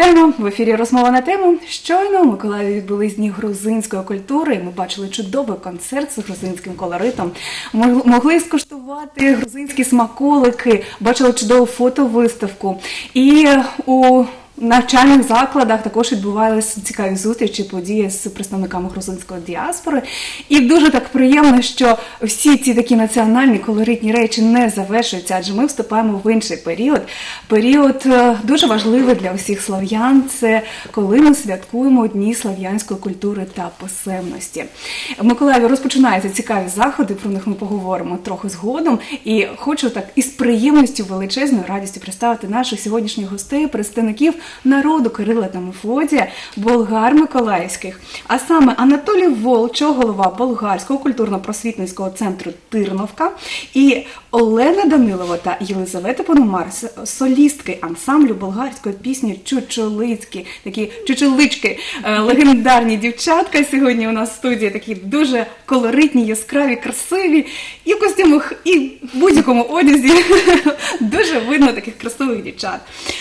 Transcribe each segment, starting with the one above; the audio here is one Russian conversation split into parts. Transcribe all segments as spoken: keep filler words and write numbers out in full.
тема. В ефірі «Розмова на тему». Щойно у Миколаєві відбулись Дні грузинської культури. Ми бачили чудовий концерт з грузинським колоритом. Могли скуштувати грузинські смаколики, бачили чудову фотовиставку. І у навчальних закладах також відбувалися цікаві зустрічі, події з представниками грузинської діаспори. І дуже так приємно, що всі ці такі національні колоритні речі не завершуються, адже ми вступаємо в інший період. Період дуже важливий для усіх слав'ян. Це коли ми святкуємо Дні слав'янської культури та писемності. В Миколаєві розпочинаються цікаві заходи, про них ми поговоримо трохи згодом. І хочу так із приємністю, величезною радістю представити наших сьогоднішніх гостей, представників народу Кирила та Мефодія, болгар миколаївських. А саме Анатолій Волчо, голова болгарського культурно-просвітницького центру «Тирновка», і Олена Данилова та Єлизавета Пономар, солістки ансамблю болгарської пісні «Чучулицькі», такі чучулички, легендарні дівчатка. Сьогодні у нас в студії такі дуже колоритні, яскраві, красиві, і в костюмах, і в будь-якому одязі. Дуже видно таких красивих дівчат.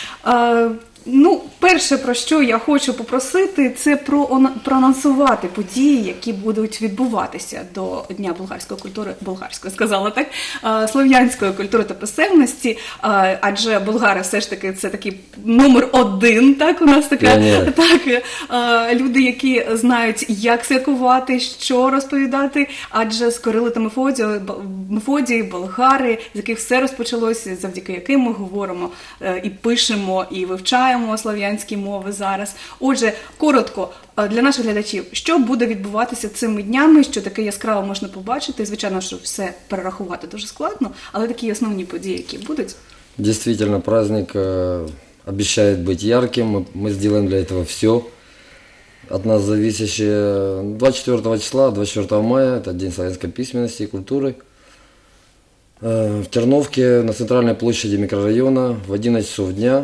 Ну, перше, про що я хочу попросити, це про проанонсувати події, які будуть відбуватися до Дня болгарської культури, болгарської, сказала так, слов'янської культури та писемності, адже болгари все ж таки це такий номер один, так, у нас така, так, люди, які знають, як святкувати, що розповідати, адже з Кирила та Мефодією, Мефодії, болгари, з яких все розпочалося, завдяки яким ми говоримо і пишемо, і вивчаємо слов'янські мови зараз. Отже, коротко, для наших глядачів, що буде відбуватися цими днями, що таке яскраво можна побачити. Звичайно, що все перерахувати дуже складно, але такі основні події, які будуть. Действительно, праздник э, обещает быть ярким, мы, мы сделаем для этого все. От нас зависящее двадцать четвёртого числа, двадцать четвёртого мая, это День славянской письменности и культуры. Э, в Терновке на центральной площади микрорайона в одиннадцать часов дня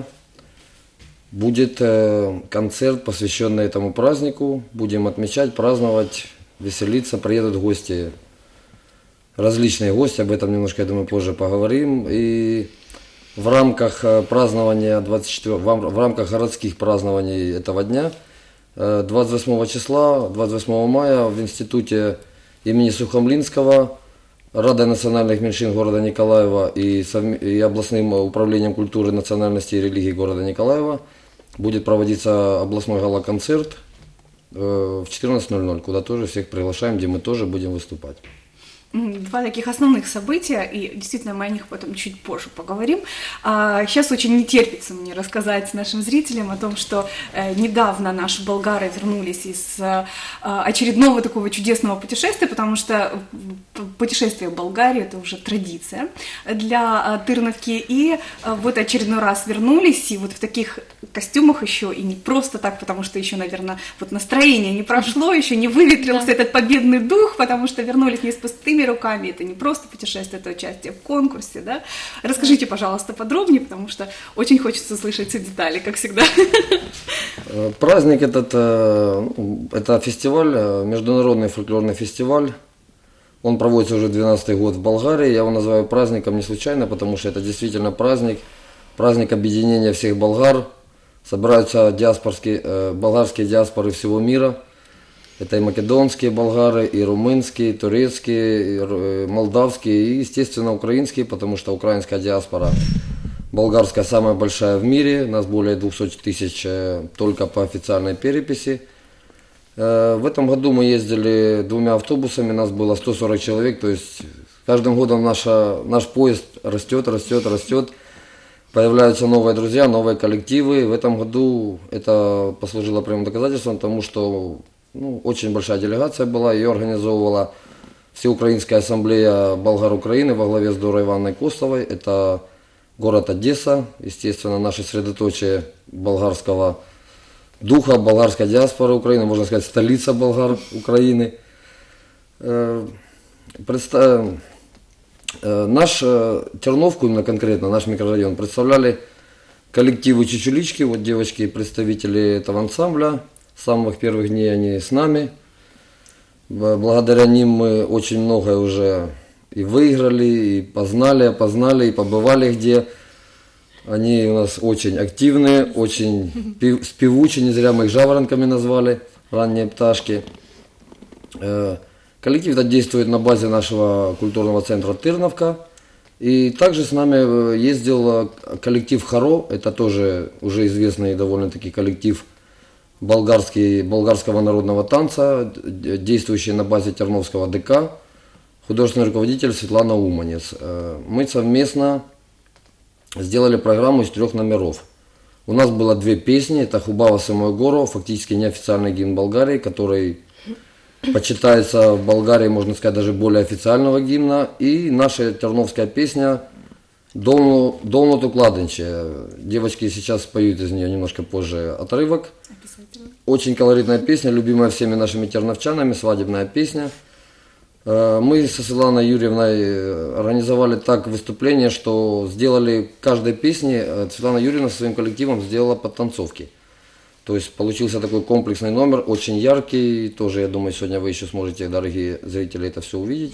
будет э, концерт, посвященный этому празднику. Будем отмечать, праздновать, веселиться. Приедут гости, различные гости, об этом немножко, я думаю, позже поговорим. И в рамках празднования двадцать четвёртого, в рамках городских празднований этого дня, э, двадцать восьмого числа, двадцать восьмого мая в институте имени Сухомлинского, Радой национальных меньшин города Николаева и, и областным управлением культуры, национальности и религии города Николаева будет проводиться областной гала-концерт э, в четырнадцать ноль ноль, куда тоже всех приглашаем, где мы тоже будем выступать. Два таких основных события, и действительно мы о них потом чуть позже поговорим. Сейчас очень не терпится мне рассказать нашим зрителям о том, что недавно наши болгары вернулись из очередного такого чудесного путешествия, потому что путешествие в Болгарию – это уже традиция для Тырновки, и вот очередной раз вернулись, и вот в таких костюмах еще, и не просто так, потому что еще, наверное, вот настроение не прошло, еще не выветрился этот победный дух, потому что вернулись не с пустыми руками, это не просто путешествие, это участие в конкурсе, да? Расскажите, пожалуйста, подробнее, потому что очень хочется слышать все детали, как всегда. Праздник этот, это фестиваль, международный фольклорный фестиваль. Он проводится уже двенадцатый год в Болгарии. Я его называю праздником не случайно, потому что это действительно праздник, праздник объединения всех болгар. Собираются диаспорские, болгарские диаспоры всего мира. Это и македонские болгары, и румынские, и турецкие, и молдавские, и, естественно, украинские, потому что украинская диаспора болгарская самая большая в мире, нас более двухсот тысяч только по официальной переписи. В этом году мы ездили двумя автобусами, нас было сто сорок человек, то есть каждым годом наша, наш поезд растет, растет, растет. Появляются новые друзья, новые коллективы. В этом году это послужило прямым доказательством тому, что ну, очень большая делегация была, ее организовывала Всеукраинская ассамблея болгар Украины во главе с Дорой Ивановной Костовой. Это город Одесса, естественно, наше средоточие болгарского духа, болгарской диаспоры Украины, можно сказать, столица болгар Украины. Представ... Наш Терновку, именно конкретно, наш микрорайон, представляли коллективы Чучулички, вот девочки, представители этого ансамбля. С самых первых дней они с нами. Благодаря ним мы очень многое уже и выиграли, и познали, опознали, и побывали где. Они у нас очень активные, очень пев- спевучие, не зря мы их жаворонками назвали, ранние пташки. Э, Коллектив этот действует на базе нашего культурного центра «Тырновка». И также с нами ездил коллектив «Хоро», это тоже уже известный довольно-таки коллектив болгарский, болгарского народного танца, действующий на базе Терновского ДК, художественный руководитель Светлана Уманец. Мы совместно сделали программу из трех номеров. У нас было две песни, это «Хубава Самое Горо», фактически неофициальный гимн Болгарии, который почитается в Болгарии, можно сказать, даже более официального гимна, и наша терновская песня «Долну, Долнуту Кладенче». Девочки сейчас поют из нее немножко позже отрывок. Очень колоритная песня, любимая всеми нашими терновчанами, свадебная песня. Мы со Светланой Юрьевной организовали так выступление, что сделали каждой песне, Светлана Юрьевна со своим коллективом сделала подтанцовки. То есть получился такой комплексный номер, очень яркий, тоже, я думаю, сегодня вы еще сможете, дорогие зрители, это все увидеть.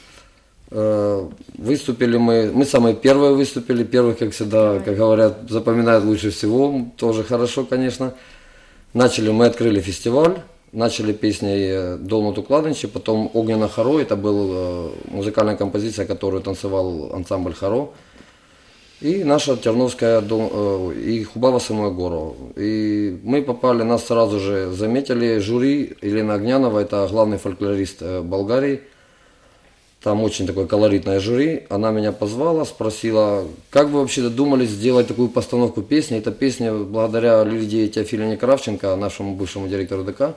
Выступили мы, мы самые первые выступили, первых, как всегда, как говорят, запоминают лучше всего, тоже хорошо, конечно. Начали, мы открыли фестиваль, начали песней «Долнуту Кладенче», потом «Огненно Хоро», это была музыкальная композиция, которую танцевал ансамбль «Хоро». И наша Терновская, и «Хубава Самое Горо». И мы попали, нас сразу же заметили, жюри Елена Огнянова, это главный фольклорист Болгарии. Там очень такое колоритное жюри. Она меня позвала, спросила, как вы вообще додумались сделать такую постановку песни. Эта песня благодаря Лидии Теофилевне Кравченко, нашему бывшему директору ДК.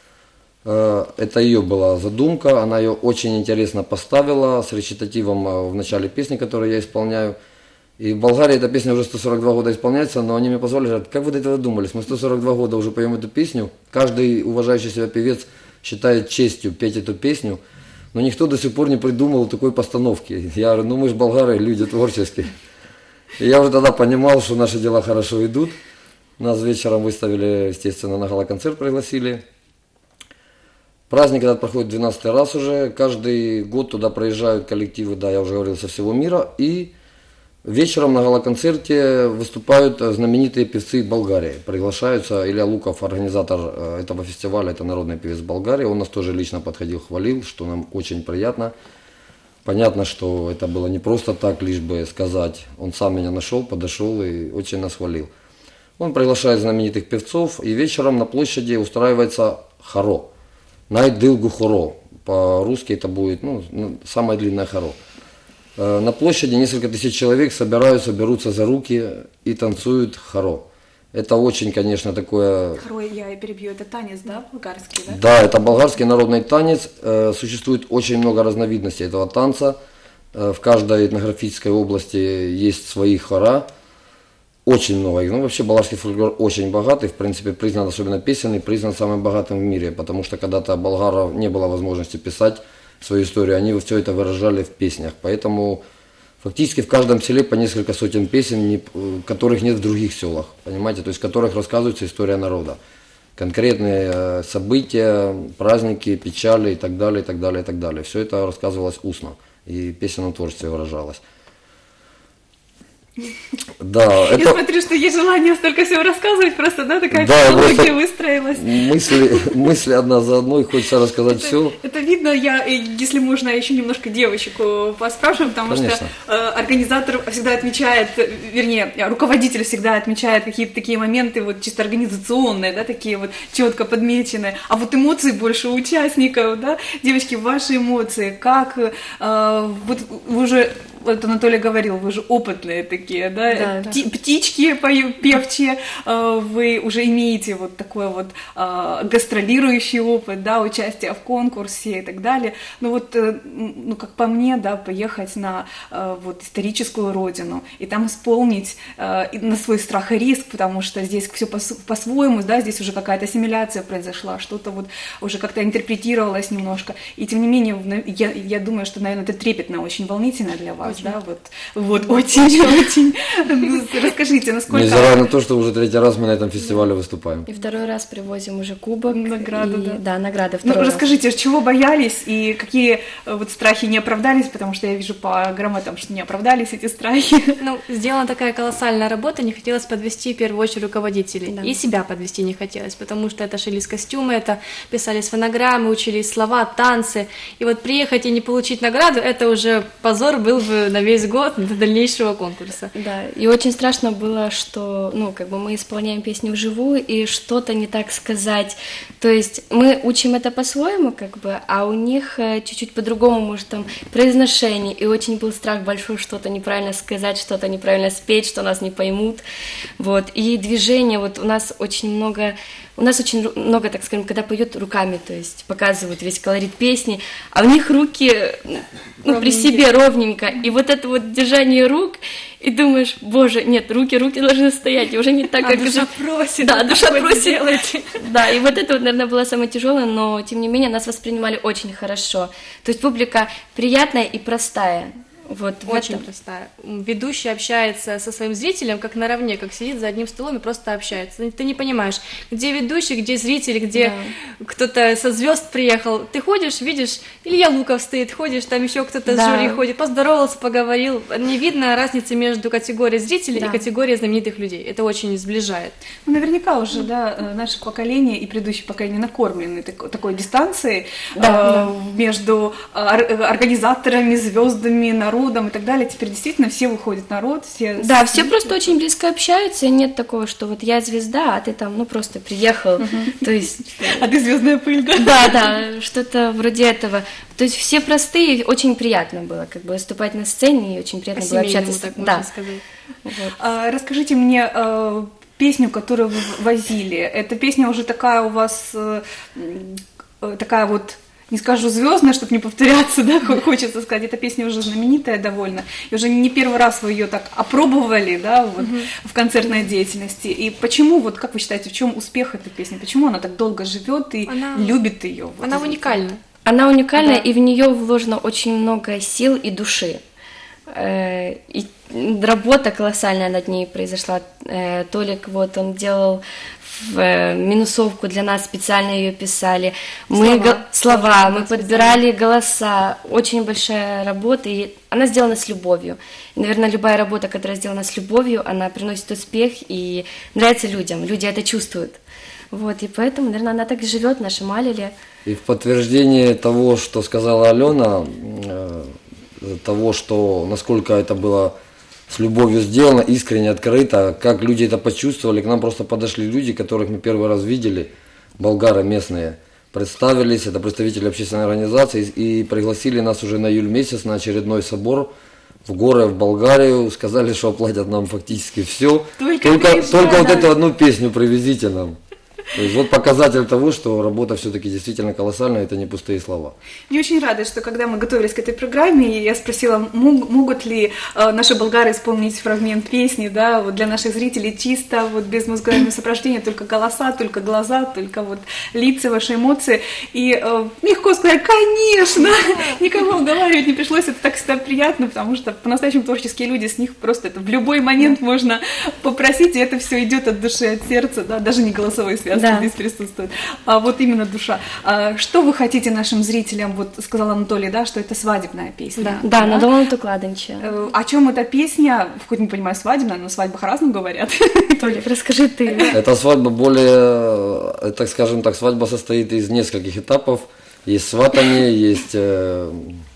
Это ее была задумка, она ее очень интересно поставила с речитативом в начале песни, которую я исполняю. И в Болгарии эта песня уже сто сорок два года исполняется, но они мне позвали, говорят, как вы до этого думались? Мы сто сорок два года уже поем эту песню, каждый уважающий себя певец считает честью петь эту песню, но никто до сих пор не придумал такой постановки. Я говорю, ну мы же болгары, люди творческие. И я уже тогда понимал, что наши дела хорошо идут. Нас вечером выставили, естественно, на гала-концерт пригласили. Праздник этот проходит двенадцатый раз уже, каждый год туда проезжают коллективы, да, я уже говорил, со всего мира, и вечером на гала-концерте выступают знаменитые певцы Болгарии. Приглашаются Илья Луков, организатор этого фестиваля, это народный певец Болгарии. Он нас тоже лично подходил, хвалил, что нам очень приятно. Понятно, что это было не просто так, лишь бы сказать. Он сам меня нашел, подошел и очень нас хвалил. Он приглашает знаменитых певцов, и вечером на площади устраивается хоро. Найдылгу хоро. По-русски это будет ну, самое длинное хоро. На площади несколько тысяч человек собираются, берутся за руки и танцуют хоро. Это очень, конечно, такое... Хоро, я перебью, это танец, да, болгарский, да? Да, это болгарский народный танец. Существует очень много разновидностей этого танца. В каждой этнографической области есть свои хора. Очень много их. Ну, вообще, болгарский фольклор очень богатый. В принципе, признан, особенно песенный, признан самым богатым в мире. Потому что когда-то болгаров не было возможности писать свою историю, они все это выражали в песнях. Поэтому фактически в каждом селе по несколько сотен песен, которых нет в других селах, понимаете, то есть в которых рассказывается история народа. Конкретные события, праздники, печали и так далее, и так далее, и так далее. Все это рассказывалось устно и в песенном творчестве выражалось. Да, это... Я смотрю, что есть желание столько всего рассказывать, просто, да, такая да, технология выстроилась. Мысли, мысли одна за одной, хочется рассказать это, все. Это видно, я, если можно, еще немножко девочек поспрашиваю, потому Конечно. что э, организатор всегда отмечает, вернее, руководитель всегда отмечает какие-то такие моменты, вот чисто организационные, да, такие вот четко подмеченные, а вот эмоции больше у участников, да. Девочки, ваши эмоции, как, э, вот вы уже... Вот Анатолий говорил, вы же опытные такие, да, да, Пти- да. птички певчие, вы уже имеете вот такой вот гастролирующий опыт, да, участие в конкурсе и так далее. Ну вот, ну как по мне, да, поехать на вот историческую родину и там исполнить на свой страх и риск, потому что здесь все по-своему, да, здесь уже какая-то ассимиляция произошла, что-то вот уже как-то интерпретировалось немножко. И тем не менее, я, я думаю, что, наверное, это трепетно, очень волнительно для вас. вас, Очень. да? Вот, вот очень-очень. Расскажите, насколько... Невзирая на то, что уже третий раз мы на этом фестивале выступаем. И второй раз привозим уже кубок. Награду, и- да. Да, награды Ну, второй раз. расскажите, чего боялись и какие э, вот страхи не оправдались, потому что я вижу по грамотам, что не оправдались эти страхи. Ну, сделана такая колоссальная работа, не хотелось подвести в первую очередь руководителей. Да. И себя подвести не хотелось, потому что это шились костюмы, это писались фонограммы, учились слова, танцы. И вот приехать и не получить награду, это уже позор был бы на весь год до дальнейшего конкурса. Да, и очень страшно было, что, ну, как бы мы исполняем песню вживую, и что-то не так сказать. То есть мы учим это по-своему, как бы, а у них э, чуть-чуть по-другому, может, там, произношение, и очень был страх большой что-то неправильно сказать, что-то неправильно спеть, что нас не поймут, вот, и движение, вот у нас очень много... У нас очень ру- много, так скажем, когда поют руками, то есть показывают весь колорит песни, а у них руки ну, при себе ровненько, и вот это вот держание рук, и думаешь, боже, нет, руки, руки должны стоять, и уже не так, А как душа же- просит, Да, вот душа так вот просит. сделайте. Да, и вот это, вот, наверное, было самое тяжелое, но тем не менее нас воспринимали очень хорошо. То есть публика приятная и простая. Вот в Очень этом. простая. М, Ведущий общается со своим зрителем как наравне, как сидит за одним столом и просто общается. Ты не понимаешь, где ведущий, где зритель, где кто-то со звезд приехал. Ты ходишь, видишь, Илья Луков стоит, ходишь, там еще кто-то Да. с жюри ходит, поздоровался, поговорил. Не видно разницы между категорией зрителей Да. и категорией знаменитых людей. Это очень сближает. Ну, наверняка уже, да, э, наше поколение и предыдущее поколение накормлены тако- такой дистанцией Да, э, между э, ор- организаторами, звездами, народом и так далее. Теперь действительно все выходят в народ, все... Да, все просто очень близко общаются, и нет такого, что вот я звезда, а ты там, ну, просто приехал. То есть, А ты звездная пыль, да? да, да, что-то вроде этого. То есть все простые, очень приятно было как бы выступать на сцене, и очень приятно было общаться По-семейному, с... так Да, можно сказать. вот. А, расскажите мне э, песню, которую вы возили. Эта песня уже такая у вас, э, м, э, такая вот, не скажу звездная, чтобы не повторяться, да, хо- хочется сказать, эта песня уже знаменитая довольно, и уже не первый раз вы ее так опробовали, да, вот, в концертной деятельности. И почему, вот как вы считаете, в чем успех этой песни? Почему она так долго живет и Она- любит ее? Вот Она из- уникальна. Она уникальная, Да. и в нее вложено очень много сил и души. Э, И работа колоссальная над ней произошла. Э, Толик, вот он делал в э, минусовку для нас, специально ее писали. Мы Слова. го- слова, Слова, мы да, подбирали голоса. Очень большая работа, и она сделана с любовью. И, наверное, любая работа, которая сделана с любовью, она приносит успех и нравится людям. Люди это чувствуют. Вот, и поэтому, наверное, она так и живет в нашем Алиле. И в подтверждение того, что сказала Алена, э, того, что насколько это было с любовью сделано, искренне, открыто, как люди это почувствовали, к нам просто подошли люди, которых мы первый раз видели, болгары местные, представились, это представители общественной организации, и пригласили нас уже на июль месяц на очередной собор в горы, в Болгарию, сказали, что оплатят нам фактически все, Только только, приезжай, только вот да. эту одну песню привезите нам. То есть вот показатель того, что работа все-таки действительно колоссальная, это не пустые слова. Мне очень рада, что когда мы готовились к этой программе, я спросила, мог- могут ли э, наши болгары исполнить фрагмент песни, да, вот для наших зрителей чисто, вот без музыкального сопровождения, только голоса, только глаза, только вот лица, ваши эмоции. И э, легко сказать, конечно, никого уговаривать не пришлось, это так всегда приятно, потому что по-настоящему творческие люди, с них просто это в любой момент можно попросить, и это все идет от души, от сердца, да, даже не голосовые связки Да. здесь присутствуют, а вот именно душа. А что вы хотите нашим зрителям, вот сказал Анатолий, да, что это свадебная песня. Да, на Долмату Кладенча. Э, О чем эта песня, хоть не понимаю, свадебная, но о свадьбах разным говорят. Толик, расскажи ты. Эта свадьба более, э, так скажем так, свадьба состоит из нескольких этапов. Есть сватание, есть, э,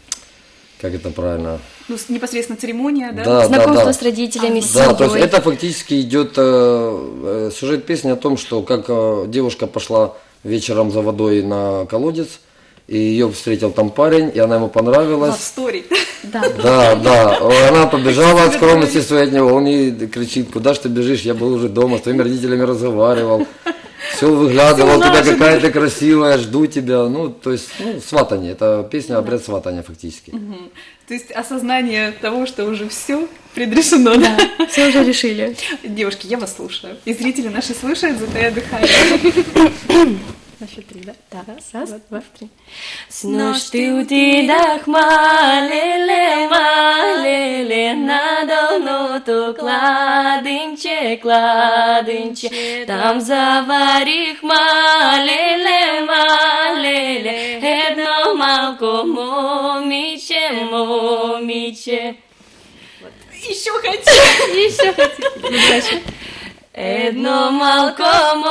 как это правильно? Ну, с- непосредственно церемония, да? Да, Знакомство да. с родителями, с Да, то есть семьей. это фактически идет э, э, сюжет песни о том, что как э, девушка пошла вечером за водой на колодец, и ее встретил там парень, и она ему Love понравилась. Да. story. Да, да, она побежала от скромности своей от него, он ей кричит, куда ж ты бежишь, я был уже дома, с твоими родителями разговаривал, все выглядывал, у тебя какая ты красивая, жду тебя, ну, то есть, ну, сватание, это песня обряд сватания фактически. Мгм. То есть осознание того, что уже все предрешено, да? Все уже решили. Девушки, я вас слушаю. И зрители наши слушают, затая дыхание. На счет три, да? Да, Раз, раз, два, два, три. Снож ты утидах малеле, малеле, надолно то кладинче, кладинче, там заварих малеле, малеле, едно малко момиче, момиче. Еще хочу! Еще хотите. Ну, дальше. Едно малко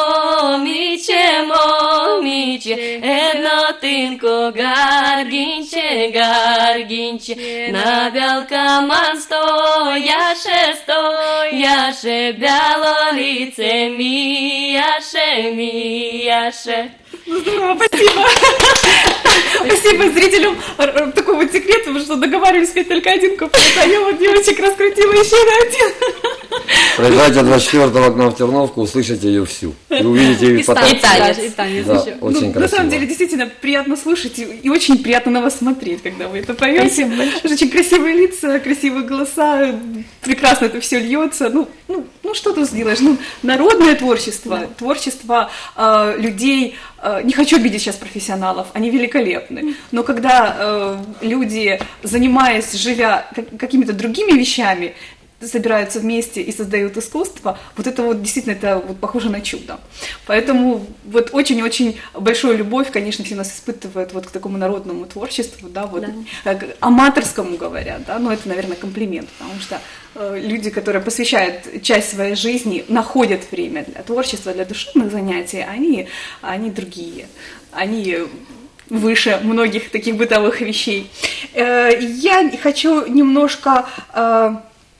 момиче, момиче, едно тинко гаргінче, гаргінче, на бялкаман стояше, стояше, бялоліце міяше, міяше. Ну, здорово, спасибо. Спасибо зрителям. Р- Такой вот секрет, потому что договаривались петь только один куплет, а я вот девочек раскрутила еще на один. Приезжайте двадцать четвёртого к нам в Терновку, услышите ее всю. И увидите ее И потом. танец, танец. даже, и танец Да, еще. очень Ну, красиво. на самом деле, действительно приятно слушать и, и очень приятно на вас смотреть, когда вы это поете. Очень красивые лица, красивые голоса, прекрасно это все льется. Ну, ну, ну что тут сделаешь? Ну, народное творчество, творчество э, людей. э, не хочу обидеть сейчас профессионалов, они великолепны. Но когда э, люди, занимаясь, живя как- какими-то другими вещами, собираются вместе и создают искусство, вот это вот действительно это вот похоже на чудо. Поэтому вот очень-очень большую любовь, конечно, все нас испытывают вот к такому народному творчеству, да, вот Да. э, к аматорскому говорят, да, но это, наверное, комплимент, потому что э, люди, которые посвящают часть своей жизни, находят время для творчества, для душевных занятий, они, они другие, они выше многих таких бытовых вещей. Э, Я хочу немножко э,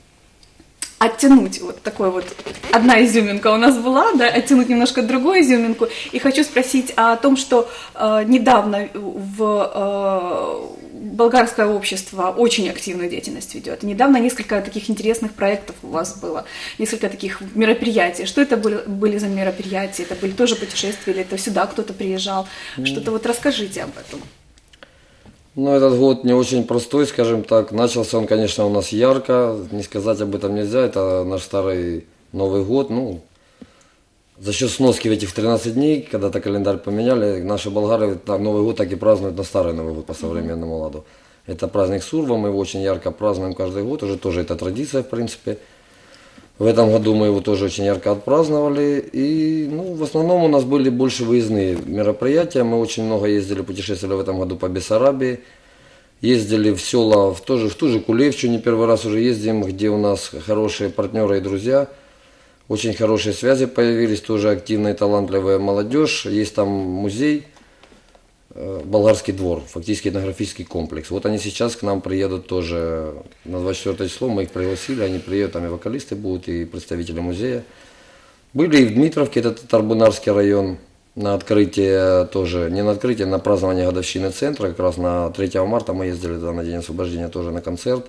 оттянуть вот такой вот, одна изюминка у нас была, да, оттянуть немножко другую изюминку, и хочу спросить о том, что э, недавно в э, болгарское общество очень активную деятельность ведет. Недавно несколько таких интересных проектов у вас было, несколько таких мероприятий. Что это были, были за мероприятия? Это были тоже путешествия, или это сюда кто-то приезжал? Что-то вот расскажите об этом. Ну, этот год не очень простой, скажем так. Начался он, конечно, у нас ярко, не сказать об этом нельзя. Это наш старый Новый год. Ну, за счет сноски в этих тринадцать дней, когда-то календарь поменяли, наши болгары так, Новый год так и празднуют на старый Новый год по современному ладу. Это праздник Сурва, мы его очень ярко празднуем каждый год, уже тоже это традиция, в принципе. В этом году мы его тоже очень ярко отпраздновали. И ну, в основном у нас были больше выездные мероприятия. Мы очень много ездили, путешествовали в этом году по Бессарабии. Ездили в села, в, тоже, в ту же Кулевчу, не первый раз уже ездим, где у нас хорошие партнеры и друзья. Очень хорошие связи появились, тоже активная и талантливая молодежь. Есть там музей, э, Болгарский двор, фактически этнографический комплекс. Вот они сейчас к нам приедут тоже на двадцать четвёртое число, мы их пригласили, они приедут, там и вокалисты будут, и представители музея. Были и в Дмитровке, это Татарбунарский район, на открытие тоже, не на открытие, на празднование годовщины центра, как раз на третьего марта мы ездили туда на День освобождения тоже на концерт.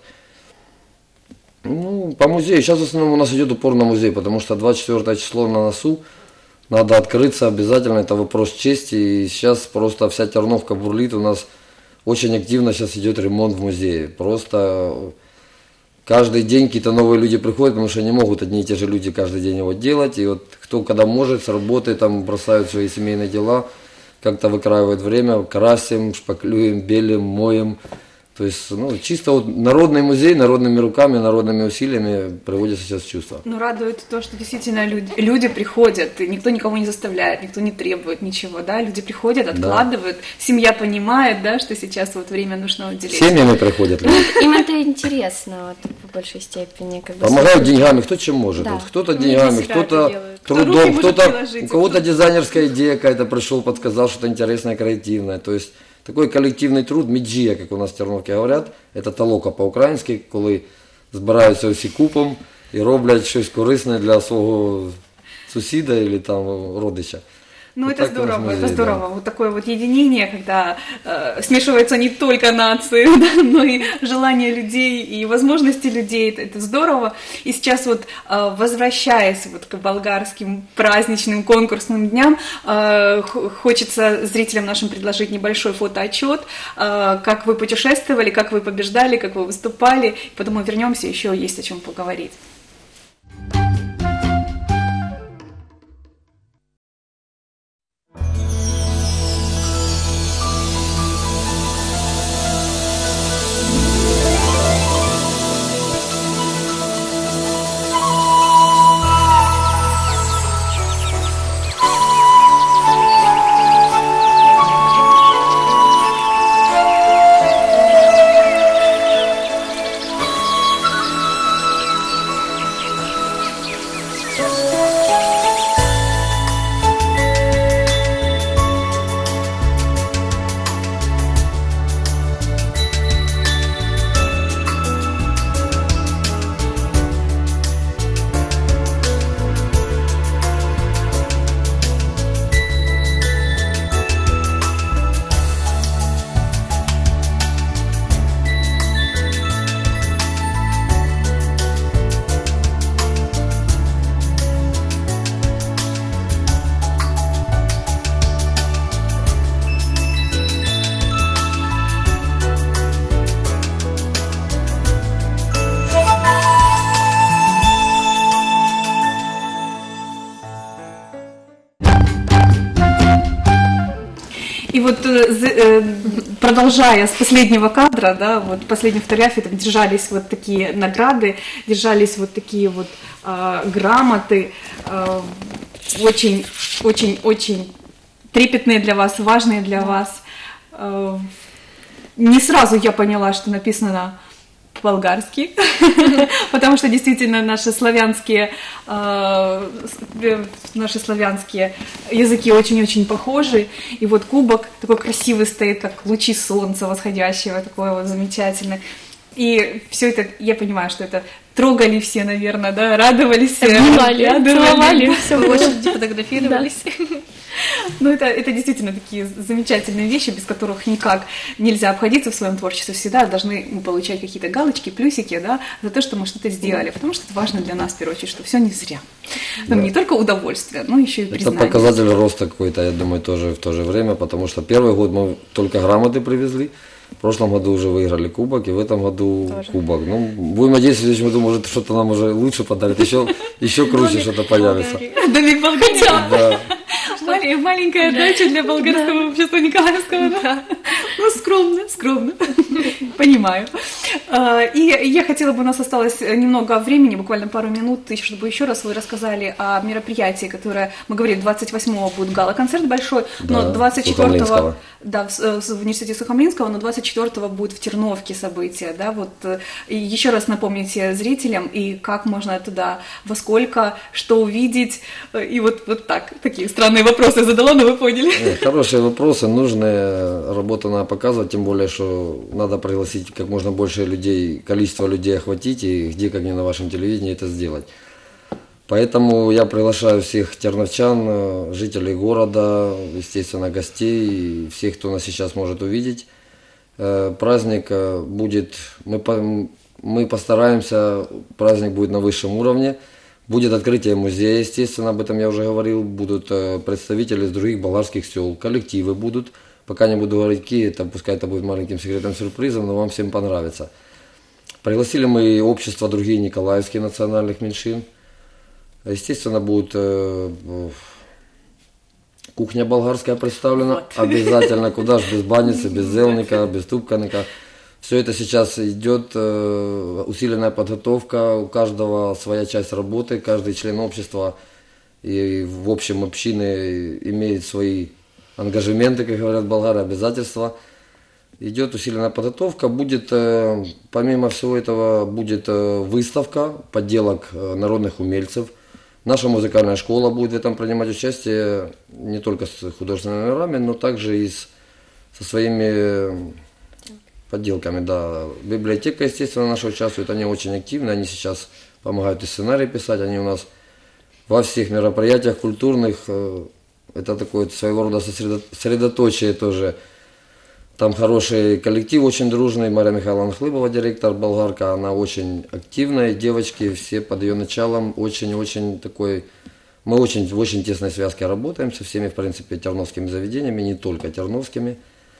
Ну, по музею, сейчас в основном у нас идет упор на музей, потому что двадцать четвёртое число на носу, надо открыться обязательно, это вопрос чести, и сейчас просто вся Терновка бурлит, у нас очень активно сейчас идет ремонт в музее, просто каждый день какие-то новые люди приходят, потому что не могут одни и те же люди каждый день его делать, и вот кто когда может, с работы там бросают свои семейные дела, как-то выкраивают время, красим, шпаклюем, белим, моем. То есть, ну, чисто вот народный музей, народными руками, народными усилиями приводится сейчас в чувство. Ну, радует то, что действительно люди, люди приходят, и никто никого не заставляет, никто не требует ничего, да, люди приходят, откладывают, семья понимает, да, что сейчас вот время нужно уделить. Семьями приходят люди. Им это интересно, вот, по большей степени. Как бы, Помогают слушать. деньгами, кто чем может. Да. Вот кто-то Ну, для деньгами, себя это кто-то делают. Кто руки трудом, может кто-то, приложить, у кого-то кто- дизайнерская идея какая-то пришел, подсказал что-то интересное, креативное. То есть такой коллективный труд, меджия, как у нас в Терновке говорят, это толока по-українськи, коли збираються всі купом і роблять щось корисне для свого сусіда или там родича. Ну, Вот это так у нас здорово, музей, это да. здорово. Вот такое вот единение, когда э, смешиваются не только нации, да, но и желания людей, и возможности людей. Это, это здорово. И сейчас вот, э, возвращаясь вот к болгарским праздничным конкурсным дням, э, х- хочется зрителям нашим предложить небольшой фотоотчет, э, как вы путешествовали, как вы побеждали, как вы выступали. Потом мы вернемся, еще есть о чем поговорить. И вот э, з- э, продолжая с последнего кадра, да, вот последней фотографии, там держались вот такие награды, держались вот такие вот э, грамоты, э, очень, очень, очень трепетные для вас, важные для вас. Э, не сразу я поняла, что написано по-болгарски, потому что действительно наши славянские, э, наши славянские языки очень-очень похожи. И вот кубок такой красивый стоит, как лучи солнца восходящего, такой вот замечательный. И все это, я понимаю, что это трогали все, наверное, да, радовались, Обнимали, целовали, Все в очереди фотографировались. Ну, это, это действительно такие замечательные вещи, без которых никак нельзя обходиться в своем творчестве. Всегда должны мы получать какие-то галочки, плюсики, да, за то, что мы что-то сделали. Потому что это важно для нас, в первую очередь, что все не зря. Нам Да. не только удовольствие, но еще и Это признание. показатель роста какой-то, я думаю, тоже в то же время, потому что первый год мы только грамоты привезли, в прошлом году уже выиграли кубок, и в этом году кубок. Ну, будем надеяться, в следующем году, может, что-то нам уже лучше подарят, еще, еще круче что-то появится. Домик болгарчан. Да. Мале- Маленькая дача для болгарского общества Николаевского. Да. Ну, скромно, скромно. Понимаю. А, И я хотела бы, у нас осталось немного времени, буквально пару минут, чтобы еще раз вы рассказали о мероприятии, которое, мы говорили, двадцать восьмого будет гала-концерт большой, но Да, двадцать четвёртого, Сухомлинского. да, в, в университете Сухомлинского, но двадцать четвёртого будет в Терновке событие, да, вот э, и еще раз напомните зрителям, и как можно туда, во сколько, что увидеть, э, и вот, вот так, такие странные вопросы я задала, но вы поняли. Нет, хорошие вопросы, нужная работа надо показывать, тем более, что надо пригласить как можно больше людей, количество людей охватить, и где, как не на вашем телевидении, это сделать. Поэтому я приглашаю всех терновчан, э, жителей города, естественно, гостей, и всех, кто нас сейчас может увидеть. Э, Праздник э, будет, мы, по- мы постараемся, праздник будет на высшем уровне. Будет открытие музея, естественно, об этом я уже говорил. Будут э, представители из других болгарских сел, коллективы будут. Пока не буду говорить, какие, это, пускай это будет маленьким секретом-сюрпризом, но вам всем понравится. Пригласили мы общества другие николаевские национальных меньшин. Естественно, будет э, э, кухня болгарская представлена. Вот. Обязательно, куда же без баницы, без зелника, без тупканика. Все это сейчас идет, э, усиленная подготовка, у каждого своя часть работы, каждый член общества и в общем общины имеет свои ангажементы, как говорят болгары, обязательства. Идет усиленная подготовка, будет, э, помимо всего этого, будет э, выставка подделок э, народных умельцев. Наша музыкальная школа будет в этом принимать участие не только с художественными номерами, но также и с, со своими э, подделками. Да. Библиотека, естественно, наша участвует, они очень активны, они сейчас помогают и сценарий писать, они у нас во всех мероприятиях культурных, э, это такое своего рода сосредо- сосредоточие тоже. Там хороший коллектив, очень дружный. Мария Михайловна Хлыбова, директор, болгарка, она очень активная. Девочки все под ее началом очень-очень такой... Мы очень в очень тесной связке работаем со всеми, в принципе, терновскими заведениями, не только терновскими.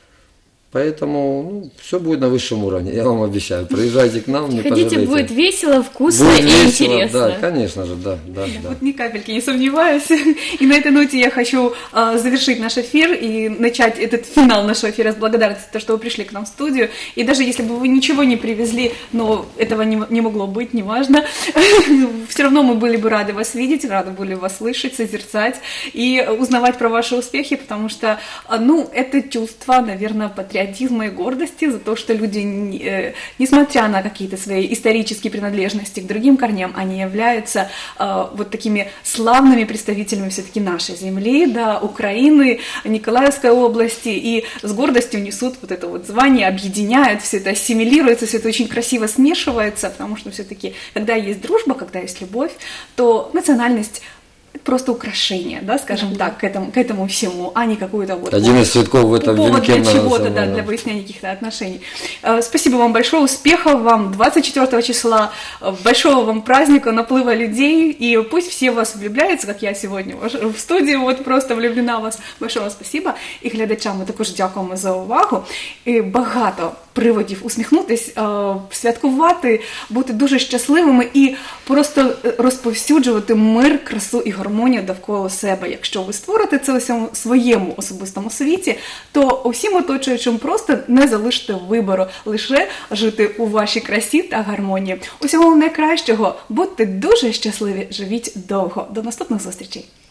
Поэтому ну, все будет на высшем уровне, я вам обещаю. Приезжайте к нам, не Хотите, пожалеете. будет весело, вкусно Будет и весело, интересно. Да, конечно же, да, да, да. Вот ни капельки не сомневаюсь. И на этой ноте я хочу а, завершить наш эфир и начать этот финал нашего эфира с благодарности за то, что вы пришли к нам в студию. И даже если бы вы ничего не привезли, но этого не, не могло быть, неважно, все равно мы были бы рады вас видеть, рады были вас слышать, созерцать и узнавать про ваши успехи, потому что, а, ну, это чувство, наверное, патриотизма и гордости за то, что люди, э, несмотря на какие-то свои исторические принадлежности к другим корням, они являются э, вот такими славными представителями все-таки нашей земли, да, Украины, Николаевской области, и с гордостью несут вот это вот звание, объединяют, все это ассимилируется, все это очень красиво смешивается, потому что все-таки, когда есть дружба, когда есть любовь, то национальность просто украшение, да, скажем mm-hmm. так, к этому, к этому всему, а не какую-то вот Один из цветков в этом повод венке для чего-то, да, национальном. для выяснения каких-то отношений. Э, Спасибо вам большое, успехов вам двадцать четвёртого числа, э, большого вам праздника, наплыва людей, и пусть все в вас влюбляются, как я сегодня в студії, от просто влюблена в вас. Большое вам спасибо. І глядачам ми також дякуємо за увагу. І багато приводів усміхнутись, е, святкувати, бути дуже щасливими і просто розповсюджувати мир, красу і гордість. гармонію довкола себе. Якщо ви створите це у сьому- своєму особистому світі, то усім оточуючим просто не залишите вибору, лише жити у вашій красі та гармонії. Усього найкращого, будьте дуже щасливі, живіть довго. До наступних зустрічей!